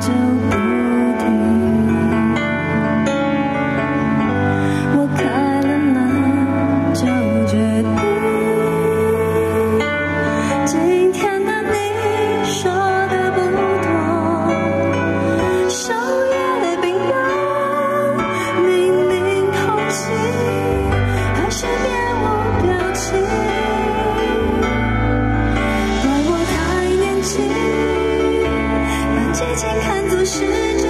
就不停。我开了门就决定，今天的你说的不多，手也冰冷，明明空气还是面无表情。怪我太年轻，把激情看作是